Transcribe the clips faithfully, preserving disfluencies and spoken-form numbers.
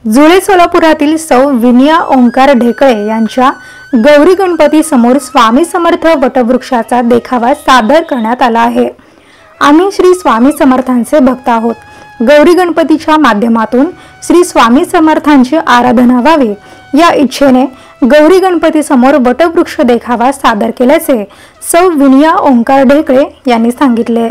जुळे सोलापुरातील सौ विनिया ओंकार ढेकळे यांच्या गौरी गणपती समोर स्वामी समर्थ वटवृक्षाचा देखावा सादर करण्यात आला आहे। आम्ही श्री स्वामी समर्थांचे भक्त आहोत। गौरी गणपतीच्या माध्यमातून श्री स्वामी समर्थांची आराधना व्हावी या इच्छेने गौरी गणपती समोर वटवृक्ष देखावा सादर केल्याचे सौ विनिया ओंकार ढेकळे यांनी सांगितले।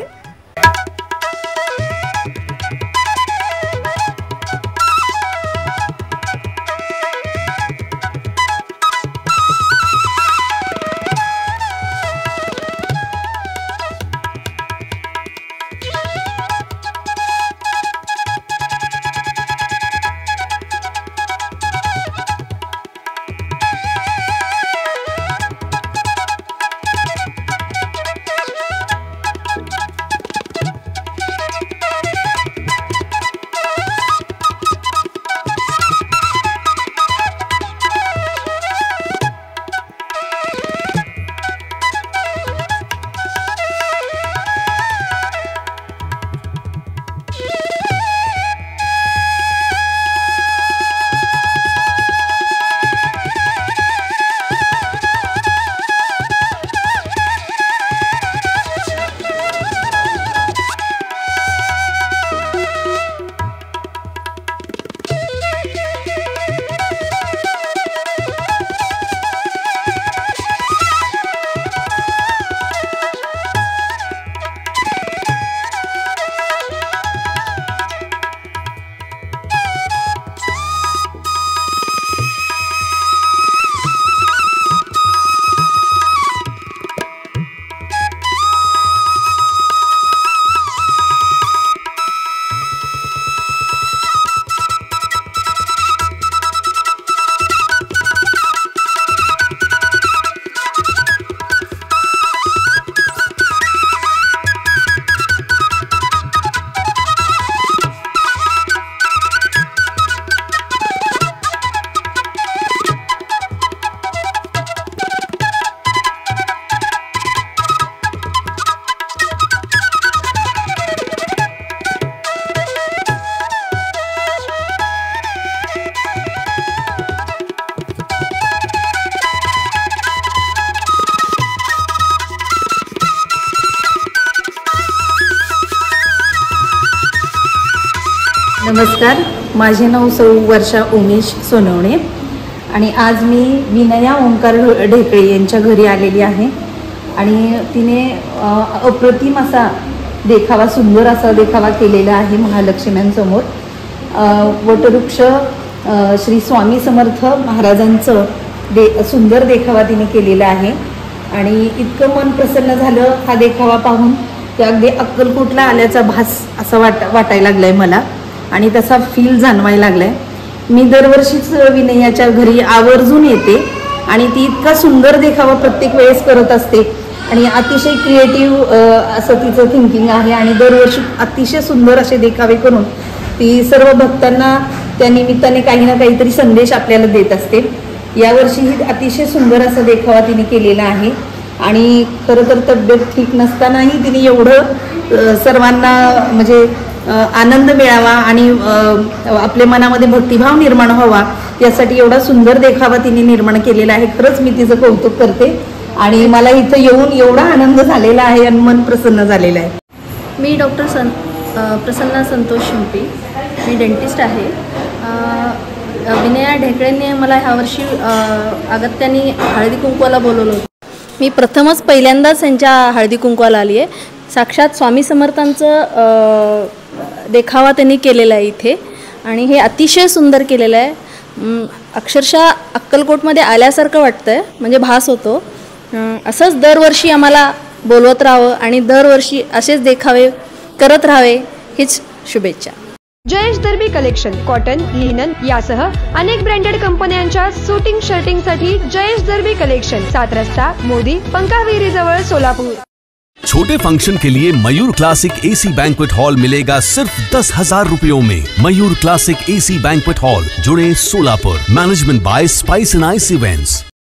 नमस्कार, माझे नाव सौ वर्षा उमेश सोनवणे आणि आज मी विनया ओंकार ढेकळे यांच्या घरी आलेली आहे आणि तिने अप्रतिम असा देखावा, सुंदर असा देखावा केलेला आहे महालक्ष्म्यांसमोर। वटवृक्ष श्री स्वामी समर्थ महाराजांचं दे सुंदर देखावा तिने केलेला आहे आणि इतकं मन प्रसन्न झालं हा देखावा पाहून की अगदी अक्कलकोटला आल्याचा भास असा वाट वाटायला लागलाय मला आणि तसा फील जाणवायला लागलाय। मी दरवर्षीच विनयाच्या घरी आवर्जून येते आणि ती इतका सुंदर देखावा प्रत्येक वेळेस करत असते आणि अतिशय क्रिएटिव्ह असं तिचं थिंकिंग आहे आणि दरवर्षी अतिशय सुंदर असे देखावे करून ती सर्व भक्तांना त्या निमित्ताने काही ना काहीतरी संदेश आपल्याला देत असते। यावर्षीही अतिशय सुंदर असा देखावा तिने केलेला आहे आणि खरं तर तब्येत ठीक नसतानाही तिने एवढं सर्वांना म्हणजे आनंद मिळावा आणि आपल्या मनामध्ये भक्तिभाव निर्माण व्हावा यासाठी एवढा सुंदर देखावा तिने निर्माण केलेला आहे। खरंच मी तिचं कौतुक करते आणि मला इथं येऊन एवढा आनंद झालेला आहे आणि मन प्रसन्न झालेलं आहे। मी डॉक्टर सन प्रसन्ना संतोष शिंपी, मी डेंटिस्ट आहे। विनया ढेकळेंनी मला ह्यावर्षी अगत्याने हळदी कुंकवाला बोलवलं होतं। मी प्रथमच पहिल्यांदाच त्यांच्या हळदी कुंकवाला आली आहे। साक्षात स्वामी समर्थांचं देखावा त्यांनी केलेला आहे इथे आणि हे अतिशय सुंदर केलेलं आहे। अक्षरशः अक्कलकोटमध्ये आल्यासारखं वाटतं आहे, म्हणजे भास होतो। असंच दरवर्षी आम्हाला बोलवत राहावं आणि दरवर्षी असेच देखावे करत राहावे हीच शुभेच्छा। Jayesh Darbi collection cotton, linen यासह अनेक ब्रँडेड कंपन्यांच्या सूटिंग शर्टिंगसाठी जयेश दर्बी कलेक्शन, सात रस्ता मोदी पंकाविरी जवळ सोलापूर। छोटे फंक्शन के लिए Mayur classic AC banquet hall मिलेगा सिर्फ दस हजार रुपयों में। Mayur classic AC banquet hall, जुड़े Solapur. Management by spice and ice events.